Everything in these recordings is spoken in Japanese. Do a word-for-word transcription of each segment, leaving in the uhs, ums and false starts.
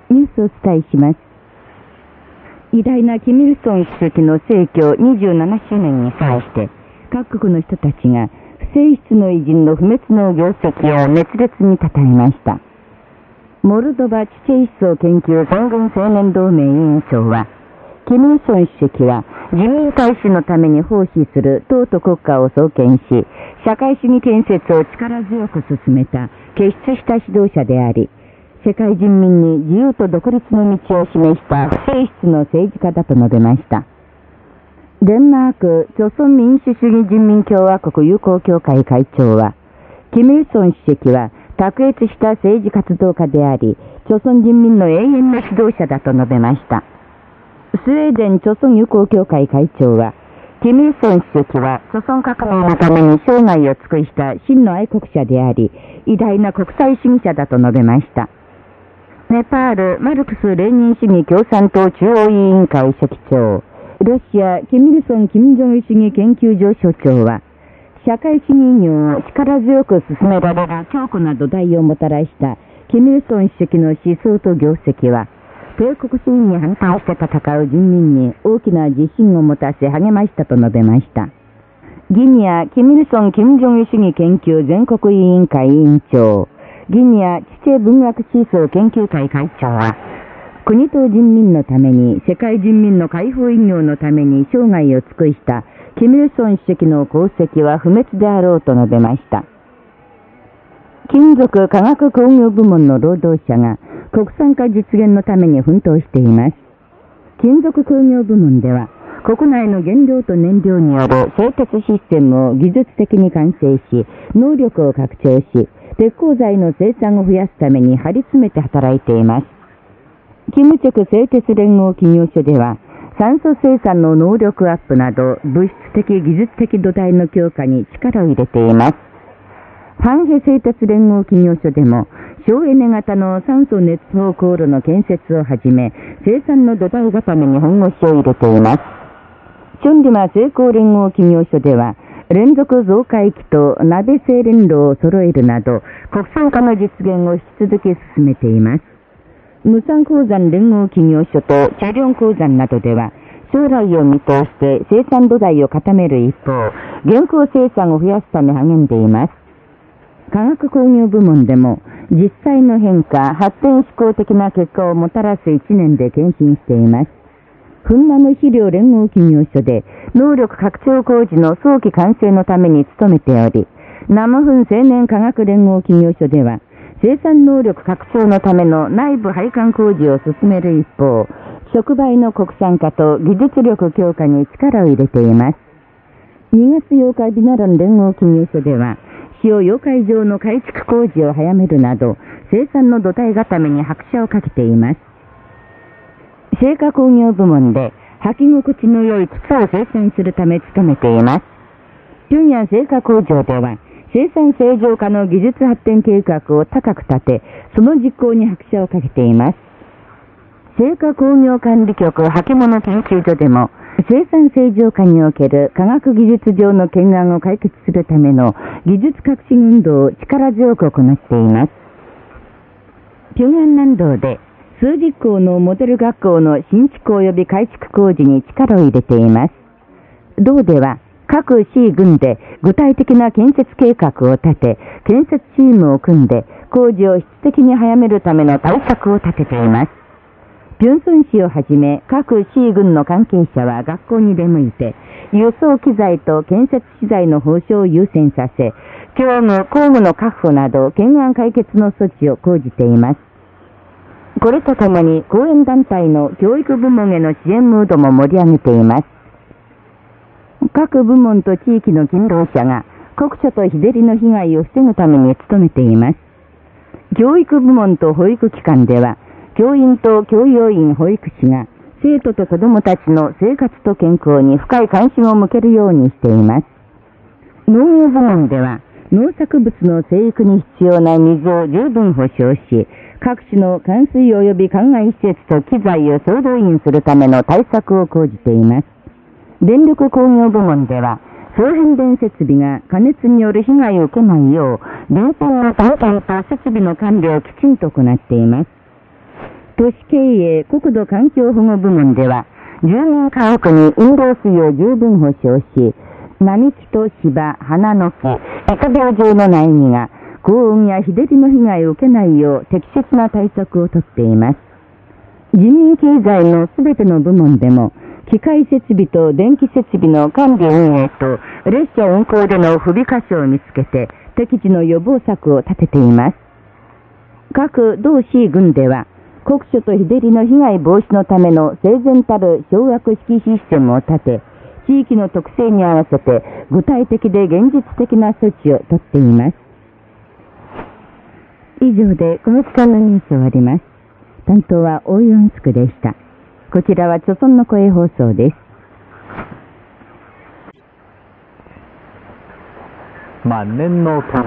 ニュースをお伝えします。偉大なキミルソン主席の逝去にじゅうななしゅうねんに際して、各国の人たちが不正室の偉人の不滅の業績を熱烈に称えました。モルドバチチェイ思想研究全軍青年同盟委員長は、キミルソン主席は人民大使のために奉仕する党と国家を創建し、社会主義建設を力強く進めた傑出した指導者であり、世界人民に自由と独立の道を示した不正室の政治家だと述べました。デンマーク朝鮮民主主義人民共和国友好協会会長は、キミルソン主席は卓越した政治活動家であり、朝鮮人民の永遠の指導者だと述べました。スウェーデン朝鮮友好協会会長は、キミルソン主席は朝鮮革命のために生涯を尽くした真の愛国者であり、偉大な国際主義者だと述べました。ネパールマルクス・レーニン主義共産党中央委員会書記長、ロシアキミルソン・キム・ジョンイル主義研究所所長は、社会主義業を力強く進められる強固な土台をもたらしたキミルソン主席の思想と業績は、帝国主義に反対して戦う人民に大きな自信を持たせ励ましたと述べました。ギニア・キミルソン・キム・ジョンイル主義研究全国委員会委員長、ギニア・チチェ文学思想研究会会長は、国と人民のために世界人民の解放偉業のために生涯を尽くしたキミルソン主席の功績は不滅であろうと述べました。金属化学工業部門の労働者が国産化実現のために奮闘しています。金属工業部門では、国内の原料と燃料による製鉄システムを技術的に完成し、能力を拡張し、鉄鋼材の生産を増やすために張り詰めて働いています。キムチェク製鉄連合企業所では、酸素生産の能力アップなど、物質的技術的土台の強化に力を入れています。ファンヘ製鉄連合企業所でも、省エネ型の酸素熱放航路の建設をはじめ、生産の土台固めに本腰を入れています。チョンリマ成功連合企業所では、連続増改機と鍋製連路を揃えるなど、国産化の実現を引き続き進めています。無産鉱山連合企業所とチャリョン鉱山などでは、将来を見通して生産土台を固める一方、現行生産を増やすため励んでいます。化学工業部門でも、実際の変化、発展志向的な結果をもたらす一年で献身しています。粉ナノ肥料連合企業所で、能力拡張工事の早期完成のために努めており、生粉青年化学連合企業所では、生産能力拡張のための内部配管工事を進める一方、触媒の国産化と技術力強化に力を入れています。にがつようかビナロン連合企業所では、塩溶解場の改築工事を早めるなど、生産の土台固めに拍車をかけています。製菓工業部門で、履き心地の良い靴を生産するため努めています。平壌製菓工場では、生産正常化の技術発展計画を高く立て、その実行に拍車をかけています。製菓工業管理局履物研究所でも、生産正常化における科学技術上の懸案を解決するための技術革新運動を力強く行っています。平壌南道で数十校のモデル学校の新築及び改築工事に力を入れています。道では各市郡で具体的な建設計画を立て、建設チームを組んで工事を質的に早めるための対策を立てています。ピョンソン市をはじめ各市郡の関係者は学校に出向いて、輸送機材と建設資材の保証を優先させ、教務、工務の確保など懸案解決の措置を講じています。これとともに講演団体の教育部門への支援ムードも盛り上げています。各部門と地域の勤労者が酷暑と日照りの被害を防ぐために努めています。教育部門と保育機関では、教員と教養員保育士が生徒と子どもたちの生活と健康に深い関心を向けるようにしています。農業部門では、農作物の生育に必要な水を十分保証し、各種の灌水及び灌漑施設と機材を総動員するための対策を講じています。電力工業部門では、送変電設備が加熱による被害を受けないよう、電線の点検と設備の管理をきちんと行っています。 都市経営国土環境保護部門では、住民家屋に飲料水を十分保証し、並木と芝、花の木、疫病状の苗木が高温や日照りの被害を受けないよう適切な対策をとっています。人民経済のすべての部門でも、機械設備と電気設備の管理運営と列車運行での不備箇所を見つけて適時の予防策を立てています。各同市郡では、酷暑と日照りの被害防止のための整然たる掌握式システムを立て、地域の特性に合わせて具体的で現実的な措置をとっています。以上でこの時間のニュースを終わります。担当は大四つくでした。こちらは著村の声放送です。 万年の富。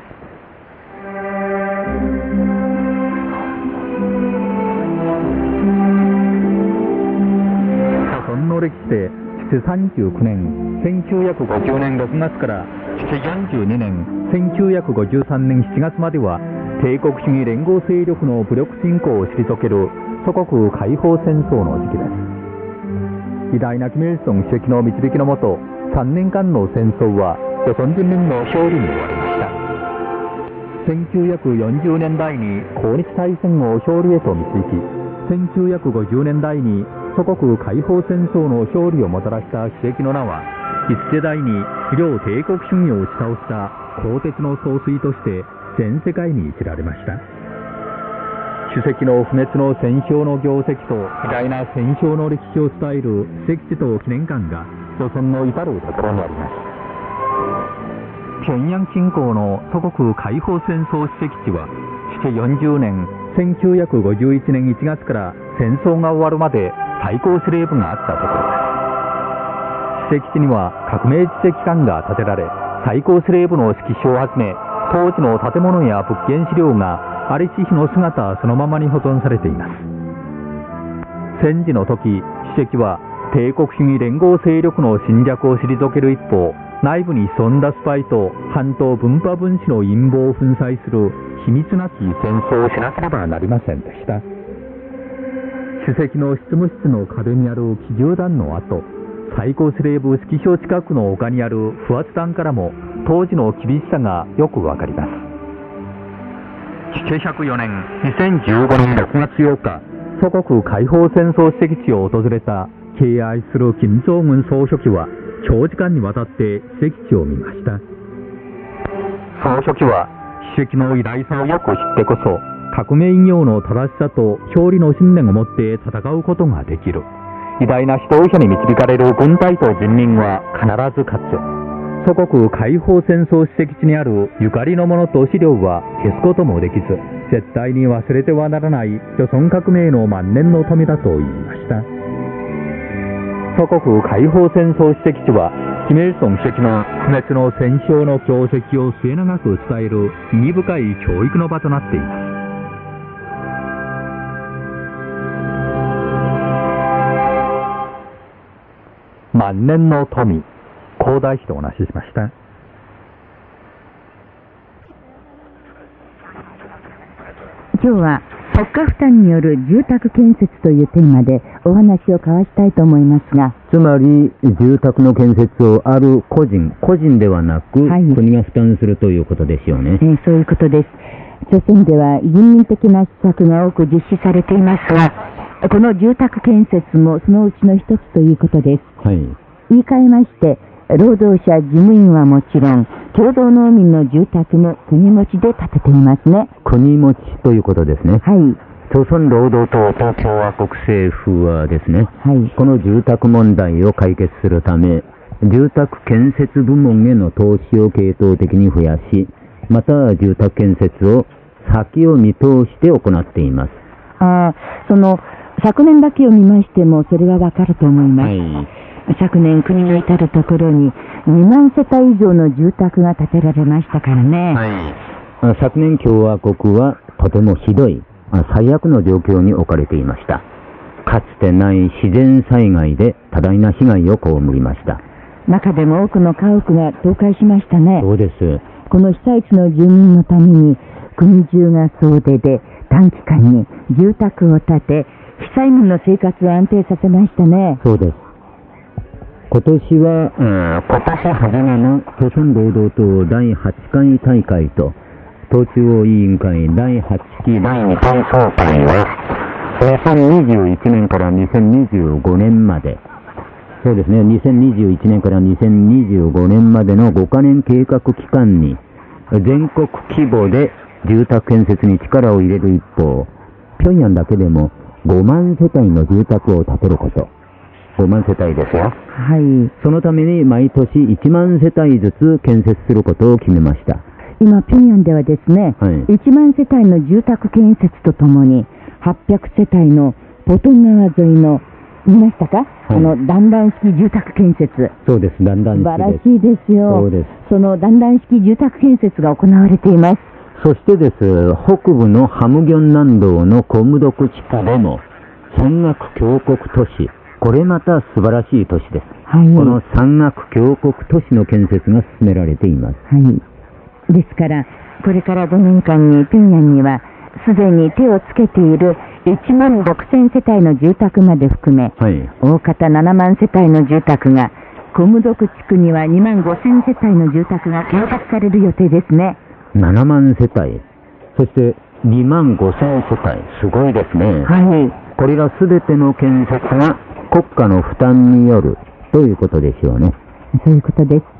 朝鮮の歴史でしちさんじゅうきゅうねん、せんきゅうひゃくごじゅうねんろくがつからしちよんじゅうにねん、せんきゅうひゃくごじゅうさんねんしちがつまでは帝国主義連合勢力の武力侵攻を退ける祖国解放戦争の時期です。偉大なキム・イルソン主席の導きのもと、さんねんかんの戦争は朝鮮人民の勝利に終わりました。せんきゅうひゃくよんじゅうねんだいに抗日大戦を勝利へと導き、せんきゅうひゃくごじゅうねんだいに祖国解放戦争の勝利をもたらした主席の名は、いち世代に両帝国主義を打ち倒した鋼鉄の総帥として全世界に知られました。主席の不滅の戦勝の業績と偉大な戦勝の歴史を伝える史跡地と記念館が朝鮮の至るところにあります。平壌侵攻の祖国解放戦争史跡地は、しちよんじゅうねん、せんきゅうひゃくごじゅういちねんいちがつから戦争が終わるまで最高司令部があったところです。史跡地には革命知跡館が建てられ、最高司令部の指揮所をはじめ、当時の建物や物件資料がありし日の姿そのままに保存されています。戦時の時、主席は帝国主義連合勢力の侵略を退ける一方、内部に潜んだスパイと反党分派分子の陰謀を粉砕する秘密なき戦争をしなければなりませんでした。主席の執務室の壁にある機銃弾の跡、最高司令部指揮所近くの丘にある不発弾からも当時の厳しさがよくわかります。しちひゃくよねん、にせんじゅうごねんろくがつようか、祖国解放戦争史跡地を訪れた敬愛する金正恩総書記は長時間にわたって史跡地を見ました。総書記は主席の偉大さをよく知ってこそ、革命偉業の正しさと勝利の信念を持って戦うことができる。偉大な指導者に導かれる軍隊と人民は必ず勝つ。祖国解放戦争史跡地にあるゆかりのものと資料は消すこともできず、絶対に忘れてはならない朝鮮革命の万年の富だと言いました。祖国解放戦争史跡地は、キム・イルソン主席の不滅の戦勝の業績を末永く伝える意義深い教育の場となっています。万年の富、広大市とお話ししました。 今日は国家負担による住宅建設というテーマでお話を交わしたいと思いますが、 つまり住宅の建設をある個人、個人ではなく、はい、国が負担するということですよね。 えー、そういうことです。朝鮮では人民的な施策が多く実施されていますが、この住宅建設もそのうちの一つということです。はい、言い換えまして、労働者、事務員はもちろん、共同農民の住宅も国持ちで建てていますね。 国持ちということですね。 はい。 朝鮮労働党と共和国政府はですね、はい、この住宅問題を解決するため、住宅建設部門への投資を系統的に増やし、また住宅建設を先を見通して行っています。 ああ、その昨年だけを見ましてもそれはわかると思います。はい、昨年国の至るところににまんせたい以上の住宅が建てられましたからね。 はい、昨年共和国はとてもひどい最悪の状況に置かれていました。かつてない自然災害で多大な被害を被りました。 中でも多くの家屋が倒壊しましたね。 そうです。 この被災地の住民のために国中が総出で短期間に住宅を建て、被災民の生活を安定させましたね。 そうです。今年は、えー、今年初めの朝鮮労働党だいはちかい大会と、党中央委員会だいはちきだいにかい総会は、にせんにじゅういちねんからにせんにじゅうごねんまで、そうですね、にせんにじゅういちねんからにせんにじゅうごねんまでのごかねん計画期間に、全国規模で住宅建設に力を入れる一方、平壌だけでもごまんせたいの住宅を建てること。ごまんせたいですよ。 はい。 そのために毎年いちまんせたいずつ建設することを決めました。 今、平壌ではですね、はい、いちまんせたいの住宅建設とともに、はっぴゃくせたいのポトン川沿いの、見ましたか、はい、あの、段々式住宅建設。 そうです、段々式です。 素晴らしいですよ。 そうです。 その段々式住宅建設が行われています。 そしてです、北部のハムギョン南道のコムドク地区でも、山岳峡谷都市、これまた素晴らしい都市です。はい。この山岳峡谷都市の建設が進められています。 はい。ですから、これからごねんかんに平壌には、すでに手をつけているいちまんろくせんせたいの住宅まで含め、はい、大方ななまんせたいの住宅が、コムドク地区にはにまんごせんせたいの住宅が建設される予定ですね。 ななまんせたい。そしてにまんごせんせたい。すごいですね。 はい。 これらすべての建設が国家の負担によるということでしょうね。 そういうことです。